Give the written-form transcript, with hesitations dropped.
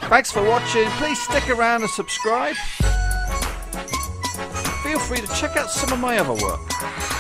Thanks for watching. Please stick around and subscribe. Feel free to check out some of my other work.